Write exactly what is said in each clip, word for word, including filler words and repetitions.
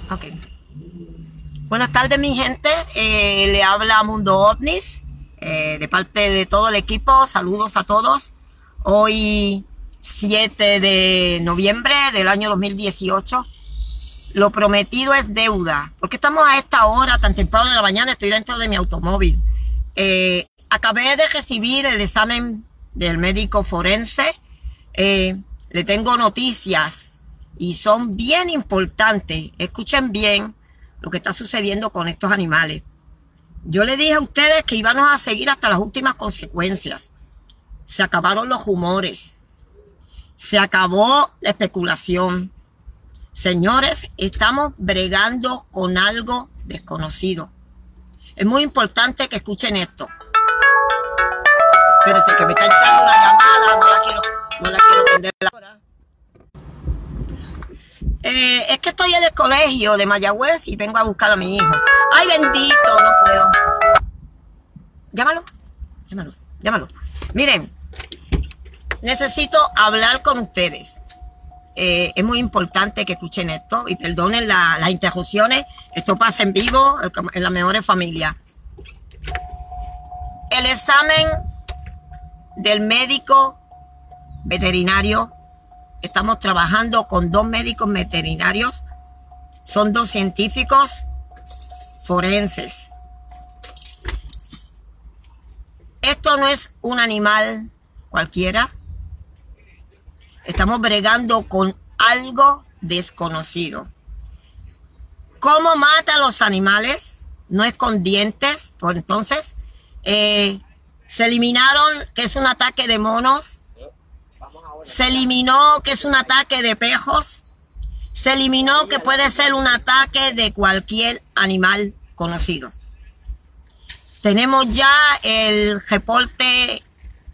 Ok. Buenas tardes, mi gente. Eh, le habla Mundo OVNIS. Eh, de parte de todo el equipo, saludos a todos. Hoy, siete de noviembre del año dos mil dieciocho. Lo prometido es deuda. ¿Por qué estamos a esta hora tan temprano de la mañana? Estoy dentro de mi automóvil. Eh, acabé de recibir el examen del médico forense. Eh, le tengo noticias y son bien importantes. Escuchen bien lo que está sucediendo con estos animales. Yo le dije a ustedes que íbamos a seguir hasta las últimas consecuencias. Se acabaron los rumores. Se acabó la especulación. Señores, estamos bregando con algo desconocido. Es muy importante que escuchen esto. Espérense que me está entrando una llamada, no la quiero, no la quiero atender ahora. Eh, es que estoy en el colegio de Mayagüez y vengo a buscar a mi hijo. ¡Ay, bendito! No puedo. Llámalo, llámalo, llámalo. Miren, necesito hablar con ustedes. Eh, es muy importante que escuchen esto y perdonen la, las interrupciones. Esto pasa en vivo en las mejores familias. El examen del médico veterinario. Estamos trabajando con dos médicos veterinarios. Son dos científicos forenses. Esto no es un animal cualquiera. Estamos bregando con algo desconocido. ¿Cómo mata a los animales? No es con dientes. Pues entonces, eh, se eliminaron que es un ataque de monos. Se eliminó que es un ataque de pejos. Se eliminó que puede ser un ataque de cualquier animal conocido. Tenemos ya el reporte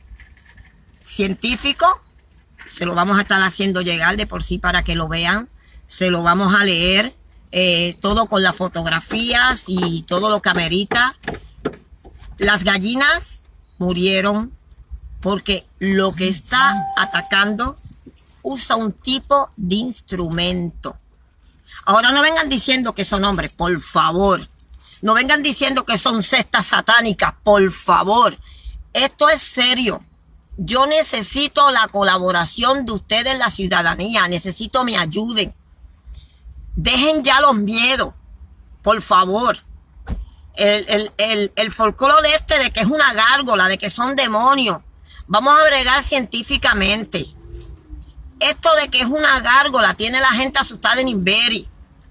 científico. Se lo vamos a estar haciendo llegar de por sí para que lo vean. Se lo vamos a leer. Eh, todo con las fotografías y todo lo que amerita. Las gallinas murieron porque lo que está atacando usa un tipo de instrumento. Ahora no vengan diciendo que son hombres, por favor. No vengan diciendo que son sectas satánicas, por favor. Esto es serio. Yo necesito la colaboración de ustedes, la ciudadanía. Necesito me ayuden. Dejen ya los miedos, por favor. El, el, el, el folclore este de que es una gárgola, de que son demonios. Vamos a bregar científicamente. Esto de que es una gárgola tiene la gente asustada en Inberi.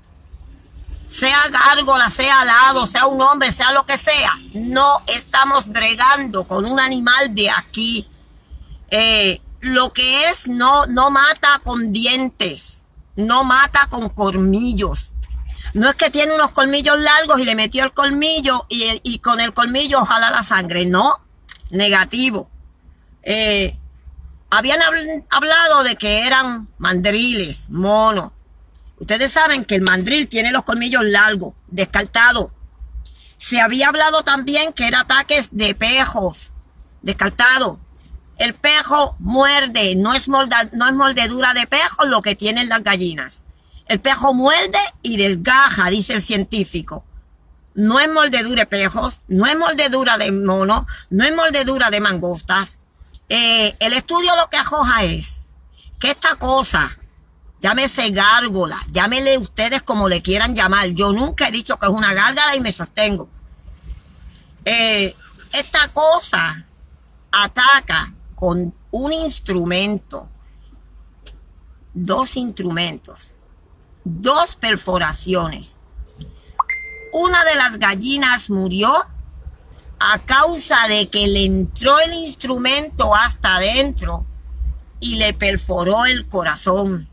Sea gárgola, sea alado, sea un hombre, sea lo que sea. No estamos bregando con un animal de aquí. Eh, lo que es no, no mata con dientes. No mata con colmillos. No es que tiene unos colmillos largos y le metió el colmillo y, y con el colmillo jala la sangre. No, negativo. Eh, habían hablado de que eran mandriles, monos. Ustedes saben que el mandril tiene los colmillos largos, descartado. Se había hablado también que era ataques de pejos, descartado. El pejo muerde, no es, molda, no es mordedura de pejo lo que tienen las gallinas. El pejo muerde y desgaja, dice el científico. No es mordedura de pejos, no es mordedura de mono, no es mordedura de mangostas. Eh, el estudio lo que arroja es que esta cosa, llámese gárgola, llámele ustedes como le quieran llamar. Yo nunca he dicho que es una gárgola y me sostengo. Eh, esta cosa ataca con un instrumento, dos instrumentos, dos perforaciones. Una de las gallinas murió a causa de que le entró el instrumento hasta adentro y le perforó el corazón.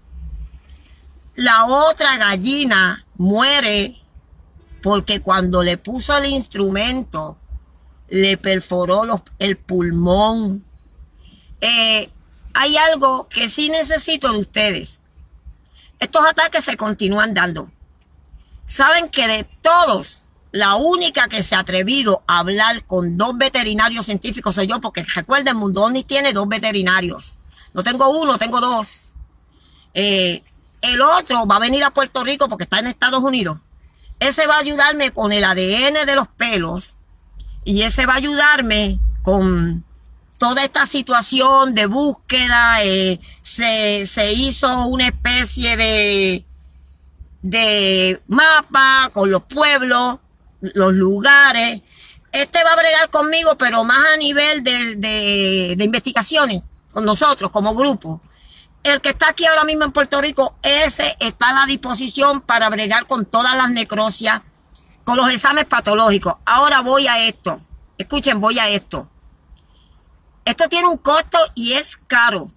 La otra gallina muere porque cuando le puso el instrumento le perforó los, el pulmón. Eh, hay algo que sí necesito de ustedes. Estos ataques se continúan dando. Saben que de todos, la única que se ha atrevido a hablar con dos veterinarios científicos soy yo, porque recuerden, Mundo OVNIS tiene dos veterinarios. No tengo uno, tengo dos. Eh, El otro va a venir a Puerto Rico porque está en Estados Unidos. Ese va a ayudarme con el A D N de los pelos y ese va a ayudarme con toda esta situación de búsqueda. Eh, se, se hizo una especie de, de mapa con los pueblos, los lugares. Este va a bregar conmigo, pero más a nivel de, de, de investigaciones, con nosotros como grupo. El que está aquí ahora mismo en Puerto Rico, ese está a la disposición para bregar con todas las necrosias, con los exámenes patológicos. Ahora voy a esto. Escuchen, voy a esto. Esto tiene un costo y es caro.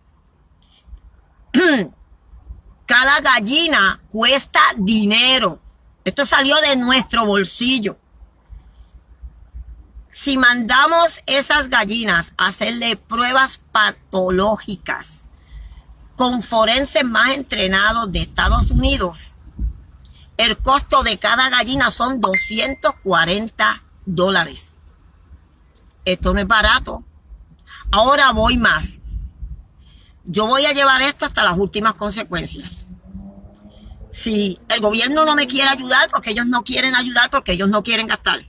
Cada gallina cuesta dinero. Esto salió de nuestro bolsillo. Si mandamos esas gallinas a hacerle pruebas patológicas con forenses más entrenados de Estados Unidos, el costo de cada gallina son doscientos cuarenta dólares. Esto no es barato. Ahora voy más. Yo voy a llevar esto hasta las últimas consecuencias. Si el gobierno no me quiere ayudar, porque ellos no quieren ayudar, porque ellos no quieren gastar,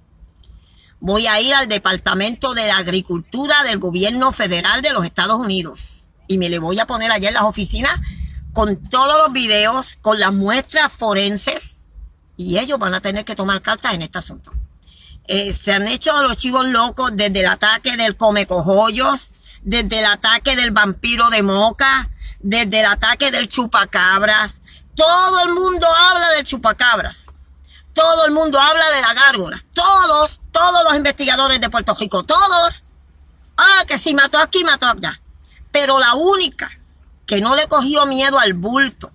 voy a ir al Departamento de Agricultura del Gobierno Federal de los Estados Unidos. Y me le voy a poner allá en las oficinas con todos los videos, con las muestras forenses. Y ellos van a tener que tomar cartas en este asunto. Eh, se han hecho los chivos locos desde el ataque del comecojollos, desde el ataque del vampiro de Moca, desde el ataque del chupacabras. Todo el mundo habla del chupacabras. Todo el mundo habla de la gárgola. Todos, todos los investigadores de Puerto Rico, todos. Ah, que si mató aquí, mató allá. Pero la única que no le cogió miedo al bulto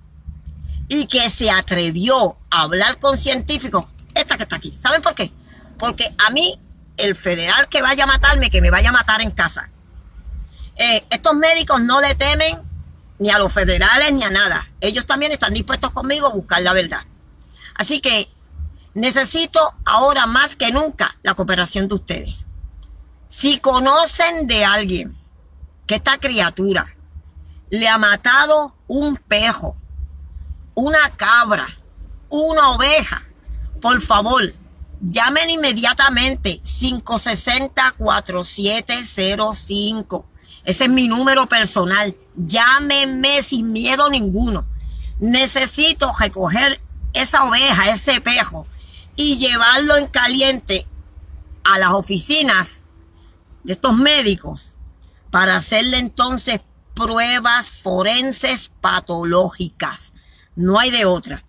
y que se atrevió a hablar con científicos, esta que está aquí. ¿Saben por qué? Porque a mí, el federal que vaya a matarme, que me vaya a matar en casa. Eh, estos médicos no le temen ni a los federales ni a nada. Ellos también están dispuestos conmigo a buscar la verdad. Así que necesito ahora más que nunca la cooperación de ustedes. Si conocen de alguien que esta criatura le ha matado un pejo, una cabra, una oveja, por favor, llamen inmediatamente cinco seis cero, cuatro siete cero cinco. Ese es mi número personal. Llámenme sin miedo ninguno. Necesito recoger esa oveja, ese pejo, y llevarlo en caliente a las oficinas de estos médicos para hacerle entonces pruebas forenses patológicas. No hay de otra.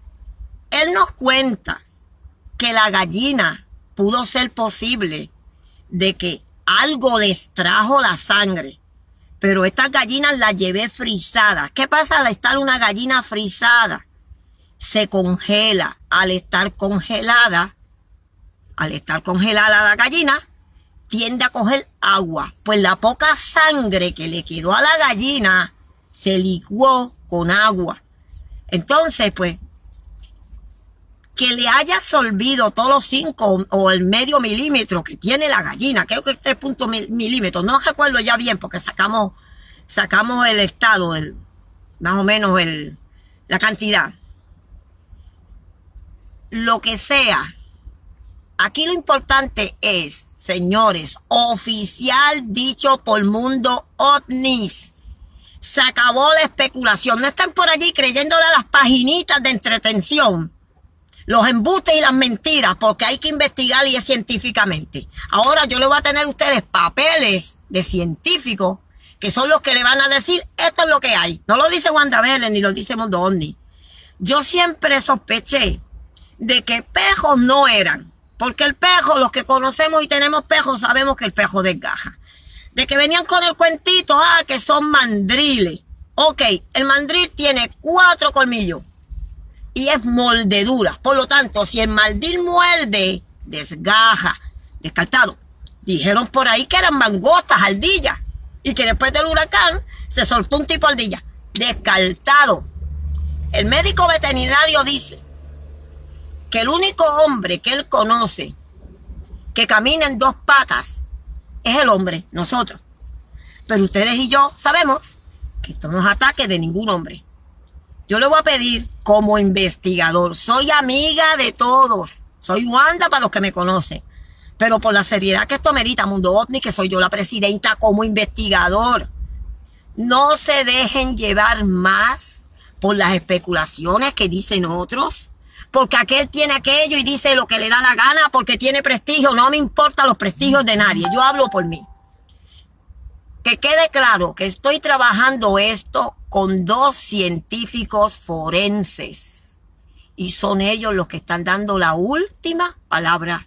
Él nos cuenta que la gallina pudo ser posible de que algo les trajo la sangre, pero estas gallinas las llevé frisadas. ¿Qué pasa al estar una gallina frisada? Se congela. Al estar congelada, al estar congelada la gallina, tiende a coger agua. Pues la poca sangre que le quedó a la gallina se licuó con agua. Entonces, pues, que le haya absorbido todos los cinco o el medio milímetro que tiene la gallina, creo que es tres puntos milímetros, no recuerdo ya bien porque sacamos, sacamos el estado, el, más o menos el, la cantidad. Lo que sea. Aquí lo importante es, señores, oficial dicho por Mundo OVNIs. Se acabó la especulación. No están por allí creyéndole a las paginitas de entretención, los embustes y las mentiras, porque hay que investigar y es científicamente. Ahora yo le voy a tener a ustedes papeles de científicos que son los que le van a decir esto es lo que hay. No lo dice Wanda Vélez ni lo dice Mundo OVNI. Yo siempre sospeché de que pejos no eran. Porque el pejo, los que conocemos y tenemos pejos, sabemos que el pejo desgaja. De que venían con el cuentito, ah, que son mandriles. Ok, el mandril tiene cuatro colmillos y es moldedura. Por lo tanto, si el mandril muerde, desgaja. Descartado. Dijeron por ahí que eran mangostas, ardillas. Y que después del huracán se soltó un tipo de ardilla. Descartado. El médico veterinario dice que el único hombre que él conoce que camina en dos patas es el hombre, nosotros. Pero ustedes y yo sabemos que esto no es ataque de ningún hombre. Yo le voy a pedir como investigador, soy amiga de todos, soy Wanda para los que me conocen, pero por la seriedad que esto merita, Mundo OVNI, que soy yo la presidenta como investigador, no se dejen llevar más por las especulaciones que dicen otros, porque aquel tiene aquello y dice lo que le da la gana porque tiene prestigio. No me importan los prestigios de nadie, yo hablo por mí. Que quede claro que estoy trabajando esto con dos científicos forenses y son ellos los que están dando la última palabra.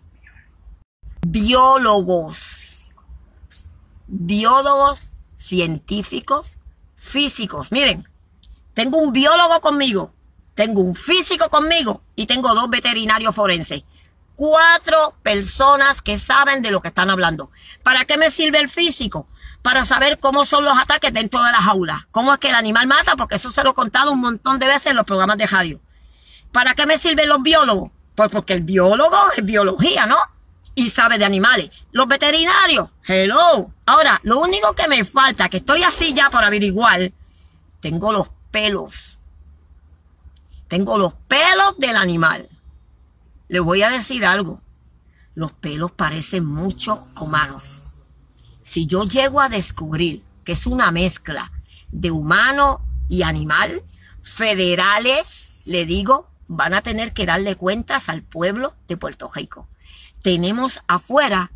Biólogos, biólogos, científicos, físicos. Miren, tengo un biólogo conmigo, tengo un físico conmigo y tengo dos veterinarios forenses. Cuatro personas que saben de lo que están hablando. ¿Para qué me sirve el físico? Para saber cómo son los ataques dentro de la jaula. Cómo es que el animal mata, porque eso se lo he contado un montón de veces en los programas de radio. ¿Para qué me sirven los biólogos? Pues porque el biólogo es biología, ¿no? Y sabe de animales. Los veterinarios, hello. Ahora, lo único que me falta, que estoy así ya por averiguar, tengo los pelos. Tengo los pelos del animal. Les voy a decir algo. Los pelos parecen mucho a humanos. Si yo llego a descubrir que es una mezcla de humano y animal, federales, le digo, van a tener que darle cuentas al pueblo de Puerto Rico. Tenemos afuera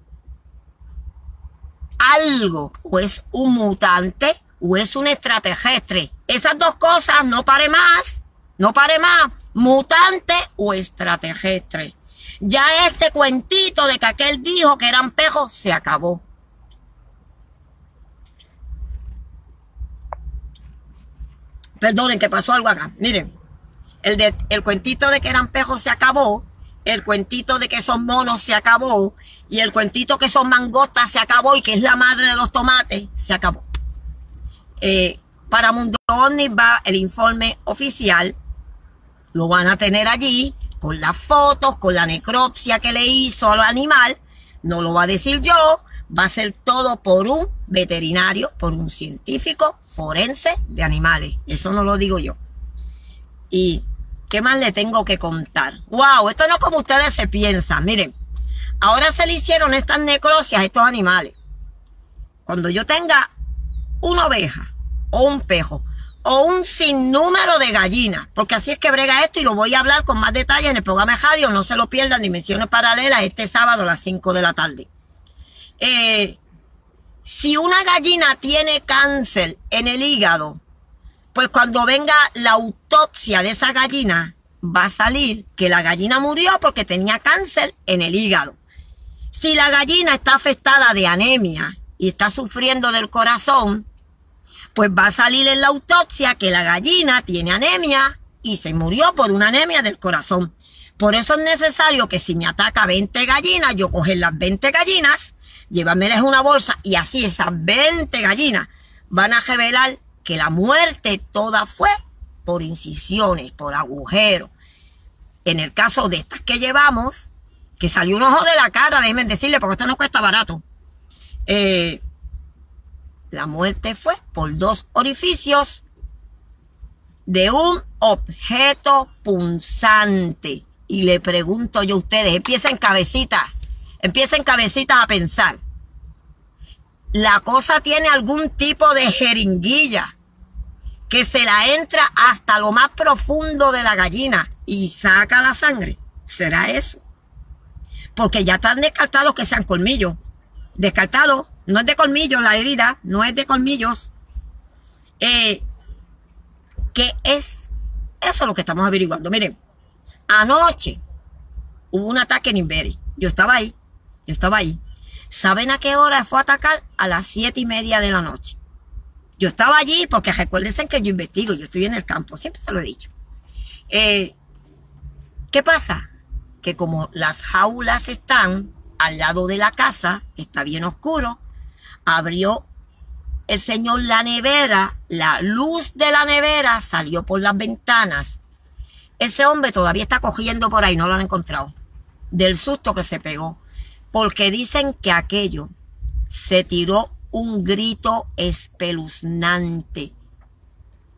algo, o es un mutante o es un extraterrestre. Esas dos cosas, no pare más, no pare más, mutante o extraterrestre. Ya este cuentito de que aquel dijo que eran pejos se acabó. Perdonen que pasó algo acá. Miren, el, de, el cuentito de que eran pejos se acabó. El cuentito de que son monos se acabó. Y el cuentito que son mangostas se acabó y que es la madre de los tomates se acabó. Eh, para Mundo OVNI va el informe oficial. Lo van a tener allí con las fotos, con la necropsia que le hizo al animal. No lo va a decir yo. Va a ser todo por un veterinario, por un científico forense de animales. Eso no lo digo yo. ¿Y qué más le tengo que contar? ¡Wow! Esto no es como ustedes se piensan. Miren, ahora se le hicieron estas necropsias a estos animales. Cuando yo tenga una oveja o un pejo o un sinnúmero de gallinas, porque así es que brega esto y lo voy a hablar con más detalle en el programa de radio. No se lo pierdan, Dimensiones Paralelas, este sábado a las cinco de la tarde. Eh, si una gallina tiene cáncer en el hígado, pues cuando venga la autopsia de esa gallina, va a salir que la gallina murió porque tenía cáncer en el hígado. Si la gallina está afectada de anemia y está sufriendo del corazón, pues va a salir en la autopsia que la gallina tiene anemia y se murió por una anemia del corazón. Por eso es necesario que si me ataca veinte gallinas, yo coger las veinte gallinas, llévameles una bolsa y así esas veinte gallinas van a revelar que la muerte toda fue por incisiones, por agujeros. En el caso de estas que llevamos, que salió un ojo de la cara, déjenme decirle, porque esto no cuesta barato. Eh, la muerte fue por dos orificios de un objeto punzante. Y le pregunto yo a ustedes, empiecen cabecitas, empiecen cabecitas a pensar. La cosa tiene algún tipo de jeringuilla que se la entra hasta lo más profundo de la gallina y saca la sangre. ¿Será eso? Porque ya están descartados que sean colmillos. Descartado, no es de colmillos la herida, no es de colmillos. Eh, ¿Qué es? Eso es lo que estamos averiguando. Miren, anoche hubo un ataque en Invery. Yo estaba ahí, yo estaba ahí. ¿Saben a qué hora fue a atacar? A las siete y media de la noche. Yo estaba allí porque recuérdense que yo investigo, yo estoy en el campo, siempre se lo he dicho. Eh, ¿Qué pasa? Que como las jaulas están al lado de la casa, está bien oscuro, abrió el señor la nevera, la luz de la nevera salió por las ventanas. Ese hombre todavía está cogiendo por ahí, no lo han encontrado, del susto que se pegó. Porque dicen que aquello se tiró un grito espeluznante.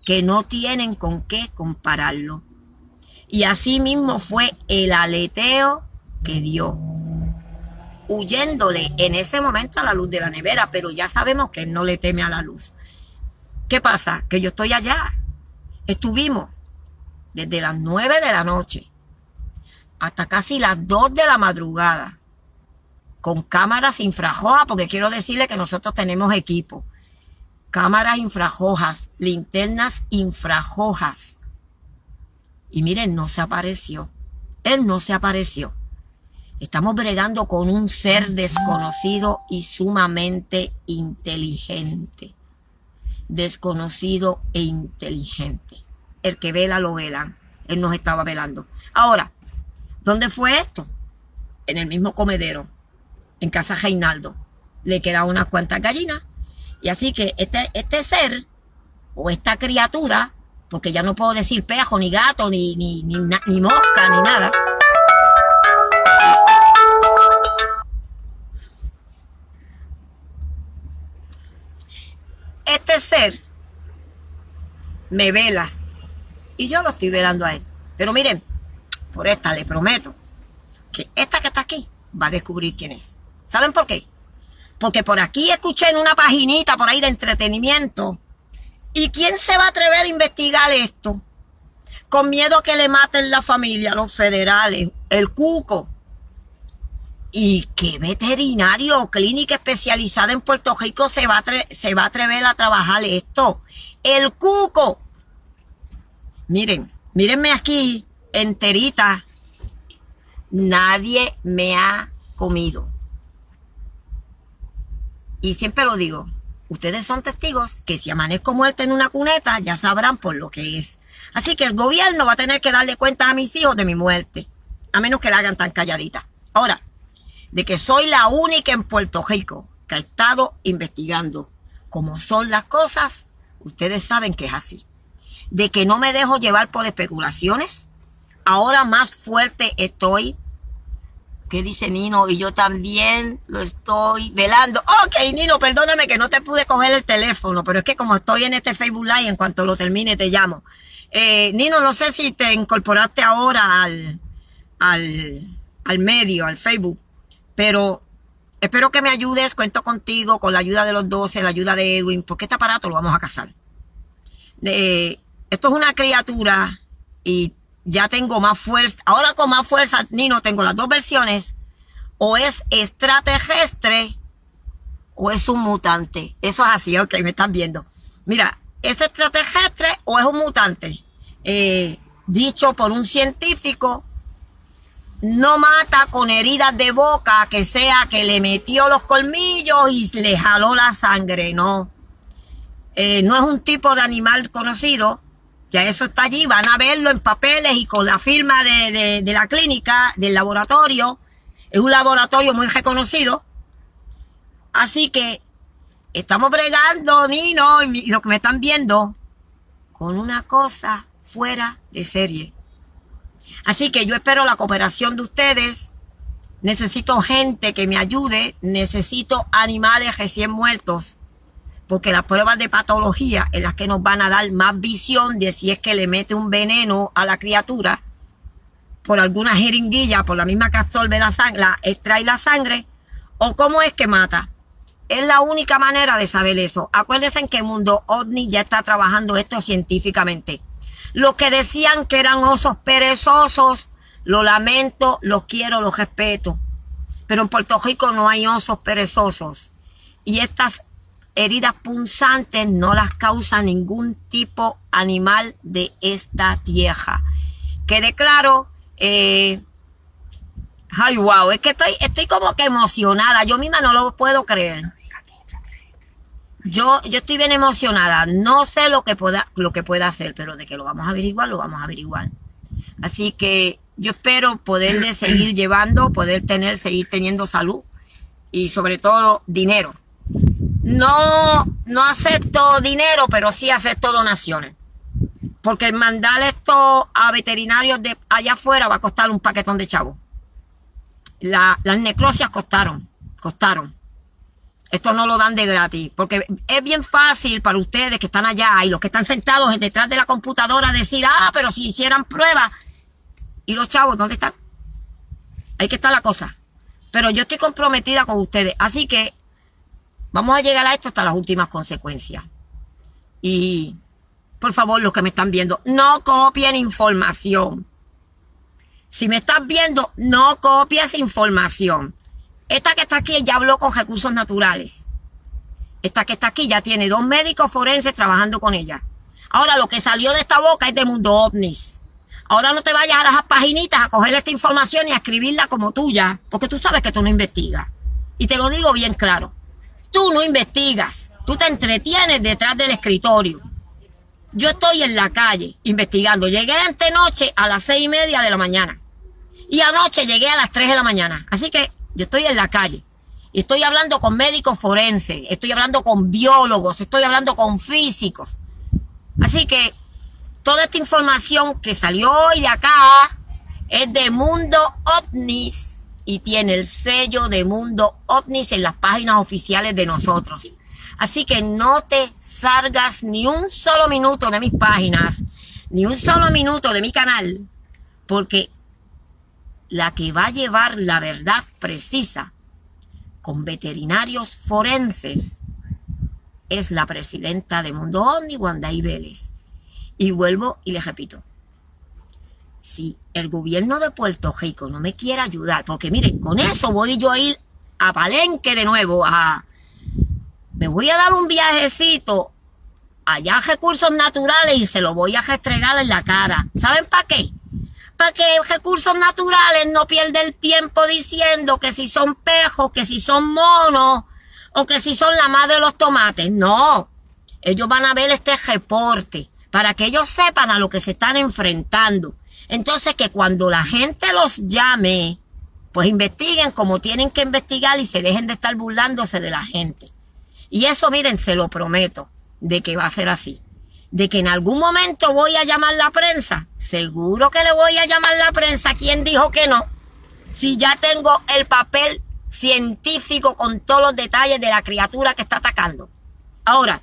que no tienen con qué compararlo. Y así mismo fue el aleteo que dio, huyéndole en ese momento a la luz de la nevera, pero ya sabemos que él no le teme a la luz. ¿Qué pasa? Que yo estoy allá. Estuvimos desde las nueve de la noche hasta casi las dos de la madrugada con cámaras infrarrojas, porque quiero decirle que nosotros tenemos equipo. Cámaras infrarrojas, linternas infrarrojas. Y miren, no se apareció. Él no se apareció. Estamos bregando con un ser desconocido y sumamente inteligente. Desconocido e inteligente. El que vela lo velan. Él nos estaba velando. Ahora, ¿dónde fue esto? En el mismo comedero. En casa Reinaldo. Le quedaban unas cuantas gallinas. Y así que este, este ser, o esta criatura, porque ya no puedo decir pejo, ni gato, ni, ni, ni, ni mosca, ni nada. Este ser me vela y yo lo estoy velando a él. Pero miren, por esta le prometo que esta que está aquí va a descubrir quién es. ¿Saben por qué? Porque por aquí escuché en una paginita por ahí de entretenimiento. ¿Y quién se va a atrever a investigar esto? Con miedo que le maten la familia, los federales, el cuco. ¿Y qué veterinario o clínica especializada en Puerto Rico se va, a se va a atrever a trabajar esto? El cuco. Miren, mírenme aquí, enterita. Nadie me ha comido. Y siempre lo digo, ustedes son testigos que si amanezco muerta en una cuneta, ya sabrán por lo que es. Así que el gobierno va a tener que darle cuenta a mis hijos de mi muerte, a menos que la hagan tan calladita. Ahora, de que soy la única en Puerto Rico que ha estado investigando cómo son las cosas, ustedes saben que es así. De que no me dejo llevar por especulaciones, ahora más fuerte estoy. ¿Qué dice Nino? Y yo también lo estoy velando. Ok, Nino, perdóname que no te pude coger el teléfono, pero es que como estoy en este Facebook Live, en cuanto lo termine te llamo. Eh, Nino, no sé si te incorporaste ahora al, al, al medio, al Facebook, pero espero que me ayudes, cuento contigo, con la ayuda de los doce, la ayuda de Edwin, porque este aparato lo vamos a cazar. Eh, esto es una criatura y ya tengo más fuerza. Ahora con más fuerza, Nino, tengo las dos versiones. O es extraterrestre o es un mutante. Eso es así, ok, me están viendo. Mira, ¿es extraterrestre o es un mutante? Eh, dicho por un científico, no mata con heridas de boca, que sea que le metió los colmillos y le jaló la sangre, no. Eh, no es un tipo de animal conocido. Ya eso está allí, van a verlo en papeles y con la firma de, de, de la clínica, del laboratorio. Es un laboratorio muy reconocido. Así que estamos bregando, Nino, y, mi, y lo que me están viendo, con una cosa fuera de serie. Así que yo espero la cooperación de ustedes. Necesito gente que me ayude. Necesito animales recién muertos. Porque las pruebas de patología es las que nos van a dar más visión de si es que le mete un veneno a la criatura por alguna jeringuilla, por la misma que absorbe la sangre, la, extrae la sangre, o cómo es que mata. Es la única manera de saber eso. Acuérdense en que el mundo ovni ya está trabajando esto científicamente. Los que decían que eran osos perezosos, lo lamento, los quiero, los respeto. Pero en Puerto Rico no hay osos perezosos. Y estas heridas punzantes no las causa ningún tipo animal de esta tierra. Quede claro, eh, ay, wow, es que estoy, estoy como que emocionada. Yo misma no lo puedo creer. Yo, yo estoy bien emocionada. No sé lo que pueda, lo que pueda hacer, pero de que lo vamos a averiguar, lo vamos a averiguar. Así que yo espero poderle seguir llevando, poder tener, seguir teniendo salud y sobre todo dinero. No, no acepto dinero, pero sí acepto donaciones. Porque el mandar esto a veterinarios de allá afuera va a costar un paquetón de chavos. La, las necrosias costaron, costaron. Esto no lo dan de gratis, porque es bien fácil para ustedes que están allá y los que están sentados detrás de la computadora decir, ah, pero si hicieran pruebas. ¿Y los chavos dónde están? Ahí que está la cosa. Pero yo estoy comprometida con ustedes, así que vamos a llegar a esto hasta las últimas consecuencias. Y, por favor, los que me están viendo, no copien información. Si me estás viendo, no copies información. Esta que está aquí ya habló con Recursos Naturales. Esta que está aquí ya tiene dos médicos forenses trabajando con ella. Ahora, lo que salió de esta boca es de Mundo OVNIs. Ahora no te vayas a las paginitas a coger esta información y a escribirla como tuya, porque tú sabes que tú no investigas. Y te lo digo bien claro. Tú no investigas. Tú te entretienes detrás del escritorio. Yo estoy en la calle investigando. Llegué antenoche a las seis y media de la mañana. Y anoche llegué a las tres de la mañana. Así que yo estoy en la calle. Y estoy hablando con médicos forenses. Estoy hablando con biólogos. Estoy hablando con físicos. Así que toda esta información que salió hoy de acá es de Mundo OVNIs. Y tiene el sello de Mundo OVNIs en las páginas oficiales de nosotros. Así que no te salgas ni un solo minuto de mis páginas, ni un solo minuto de mi canal, porque la que va a llevar la verdad precisa con veterinarios forenses es la presidenta de Mundo OVNI, Wandaí Vélez. Y vuelvo y les repito, si el gobierno de Puerto Rico no me quiere ayudar, porque miren, con eso voy yo a ir a Palenque de nuevo, a... Me voy a dar un viajecito allá a Recursos Naturales y se lo voy a restregar en la cara. ¿Saben para qué? Para que Recursos Naturales no pierda el tiempo diciendo que si son pejos, que si son monos o que si son la madre de los tomates. No, ellos van a ver este reporte para que ellos sepan a lo que se están enfrentando. Entonces que cuando la gente los llame, pues investiguen como tienen que investigar y se dejen de estar burlándose de la gente. Y eso, miren, se lo prometo, de que va a ser así. De que en algún momento voy a llamar la prensa. Seguro que le voy a llamar la prensa. ¿Quién dijo que no? Si ya tengo el papel científico con todos los detalles de la criatura que está atacando. Ahora,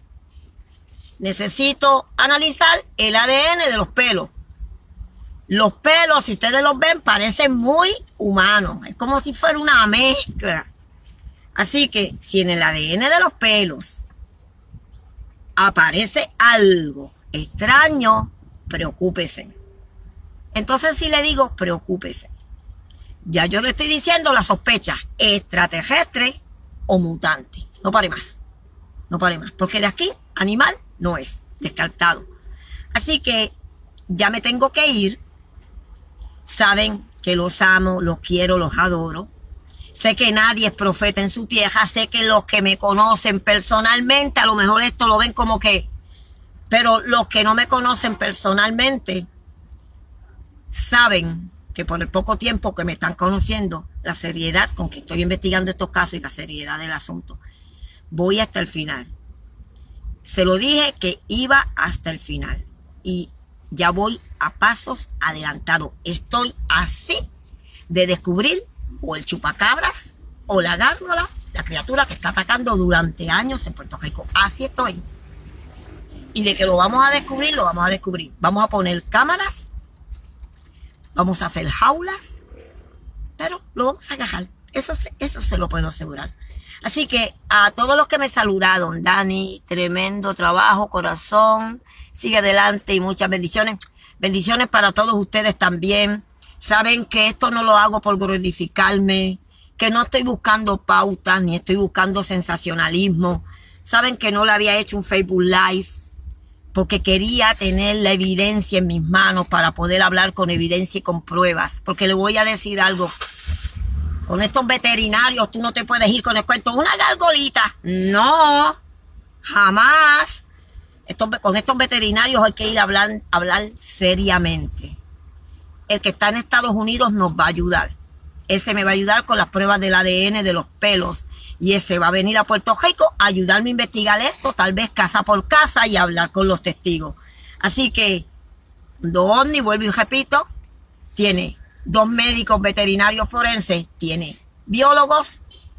necesito analizar el A D N de los pelos. Los pelos, si ustedes los ven, parecen muy humanos. Es como si fuera una mezcla. Así que si en el A D N de los pelos aparece algo extraño, preocúpese. Entonces si le digo preocúpese, ya yo le estoy diciendo la sospecha extraterrestre o mutante. No pare más, no pare más, porque de aquí animal no es, descartado. Así que ya me tengo que ir. Saben que los amo, los quiero, los adoro. Sé que nadie es profeta en su tierra. Sé que los que me conocen personalmente, a lo mejor esto lo ven como que... Pero los que no me conocen personalmente saben que por el poco tiempo que me están conociendo, la seriedad con que estoy investigando estos casos y la seriedad del asunto, voy hasta el final. Se lo dije que iba hasta el final. Y ya voy a pasos adelantados. Estoy así de descubrir o el chupacabras o la gárgola, la criatura que está atacando durante años en Puerto Rico. Así estoy. Y de que lo vamos a descubrir, lo vamos a descubrir. Vamos a poner cámaras, vamos a hacer jaulas, pero lo vamos a agarrar. Eso, eso se lo puedo asegurar. Así que a todos los que me saludaron, Dani, tremendo trabajo, corazón, sigue adelante y muchas bendiciones. Bendiciones para todos ustedes también. Saben que esto no lo hago por glorificarme, que no estoy buscando pautas, ni estoy buscando sensacionalismo. Saben que no le había hecho un Facebook Live porque quería tener la evidencia en mis manos para poder hablar con evidencia y con pruebas. Porque le voy a decir algo. Con estos veterinarios tú no te puedes ir con el cuento. Una gargolita. No, jamás. Estos, con estos veterinarios hay que ir a hablar, a hablar seriamente. El que está en Estados Unidos nos va a ayudar. Ese me va a ayudar con las pruebas del A D N de los pelos. Y ese va a venir a Puerto Rico a ayudarme a investigar esto, tal vez casa por casa y hablar con los testigos. Así que, Mundo OVNI, vuelvo y repito, tiene dos médicos veterinarios forenses, tiene biólogos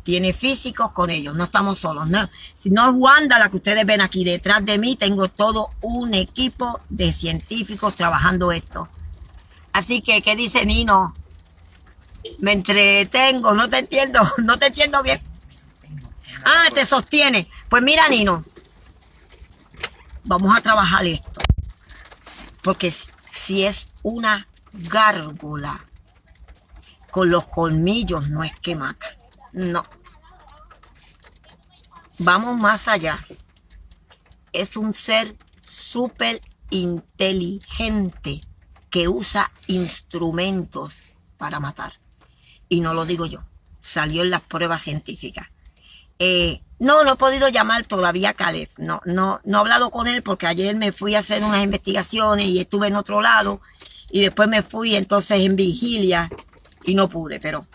tiene físicos con ellos, no estamos solos. No, si no es Wanda la que ustedes ven aquí detrás de mí, tengo todo un equipo de científicos trabajando esto. Así que, ¿qué dice Nino? Me entretengo, no te entiendo, no te entiendo bien. Ah, te sostiene. Pues mira, Nino, vamos a trabajar esto. Porque si es una gárgola con los colmillos, no es que mata. No. Vamos más allá. Es un ser súper inteligente que usa instrumentos para matar. Y no lo digo yo. Salió en las pruebas científicas. Eh, no, no he podido llamar todavía a Caleb. No, no, no he hablado con él porque ayer me fui a hacer unas investigaciones y estuve en otro lado. Y después me fui entonces en vigilia y no pude, pero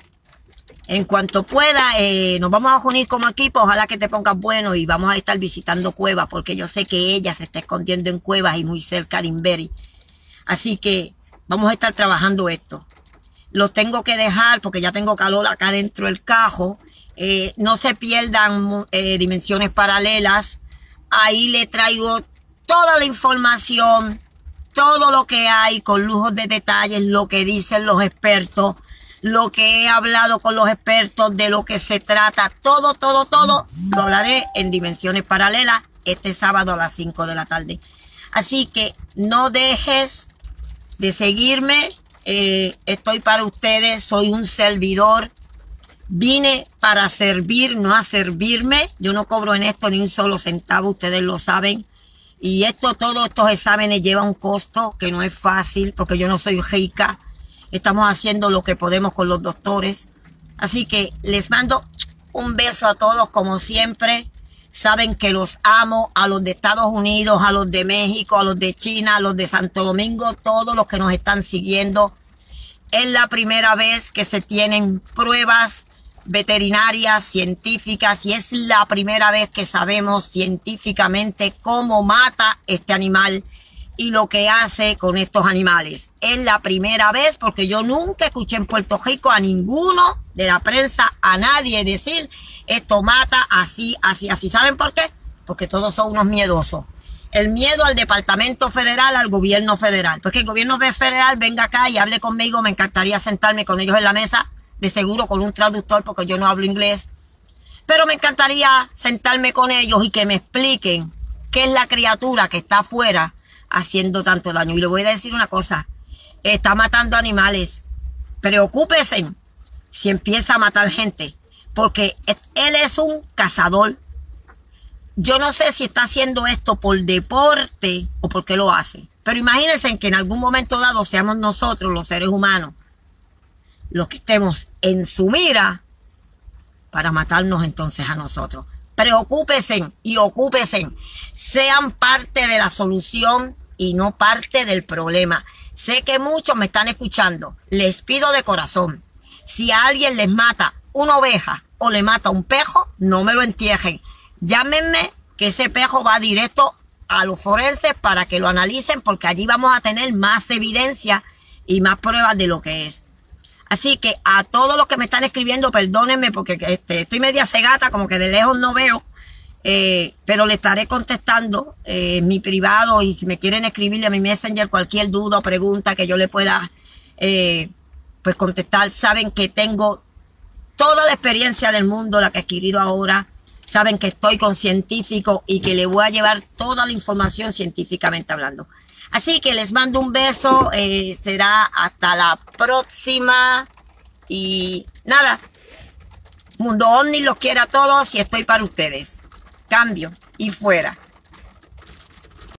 en cuanto pueda, eh, nos vamos a unir como equipo. Ojalá que te pongas bueno y vamos a estar visitando cuevas porque yo sé que ella se está escondiendo en cuevas y muy cerca de Invery. Así que vamos a estar trabajando esto. Los tengo que dejar porque ya tengo calor acá dentro del cajo. Eh, no se pierdan eh, dimensiones paralelas. Ahí le traigo toda la información, todo lo que hay con lujos de detalles, lo que dicen los expertos, lo que he hablado con los expertos, de lo que se trata, todo, todo, todo, lo hablaré en Dimensiones Paralelas este sábado a las cinco de la tarde. Así que no dejes de seguirme, eh, estoy para ustedes, soy un servidor, vine para servir, no a servirme, yo no cobro en esto ni un solo centavo, ustedes lo saben, y esto, todos estos exámenes llevan un costo que no es fácil, porque yo no soy rica. Estamos haciendo lo que podemos con los doctores. Así que les mando un beso a todos como siempre. Saben que los amo, a los de Estados Unidos, a los de México, a los de China, a los de Santo Domingo, todos los que nos están siguiendo. Es la primera vez que se tienen pruebas veterinarias, científicas, y es la primera vez que sabemos científicamente cómo mata este animal y lo que hace con estos animales. Es la primera vez porque yo nunca escuché en Puerto Rico a ninguno de la prensa, a nadie decir esto mata así, así, así. ¿Saben por qué? Porque todos son unos miedosos. El miedo al Departamento Federal, al gobierno federal. Pues que el gobierno federal venga acá y hable conmigo, me encantaría sentarme con ellos en la mesa, de seguro con un traductor porque yo no hablo inglés. Pero me encantaría sentarme con ellos y que me expliquen qué es la criatura que está afuera haciendo tanto daño. Y le voy a decir una cosa, está matando animales. Preocúpese si empieza a matar gente, porque él es un cazador. Yo no sé si está haciendo esto por deporte o por qué lo hace. Pero imagínense que en algún momento dado seamos nosotros, los seres humanos, los que estemos en su mira para matarnos entonces a nosotros. Preocúpense y ocúpense. Sean parte de la solución y no parte del problema. Sé que muchos me están escuchando. Les pido de corazón, si a alguien les mata una oveja o le mata un pejo, no me lo entierren. Llámenme, que ese pejo va directo a los forenses para que lo analicen, porque allí vamos a tener más evidencia y más pruebas de lo que es. Así que a todos los que me están escribiendo, perdónenme porque este, estoy media cegata, como que de lejos no veo, eh, pero le estaré contestando eh, en mi privado, y si me quieren escribirle a mi Messenger cualquier duda o pregunta que yo le pueda eh, pues contestar. Saben que tengo toda la experiencia del mundo, la que he adquirido ahora. Saben que estoy con científicos y que le voy a llevar toda la información científicamente hablando. Así que les mando un beso, eh, será hasta la próxima. Y nada, Mundo Ovni los quiere a todos y estoy para ustedes. Cambio y fuera.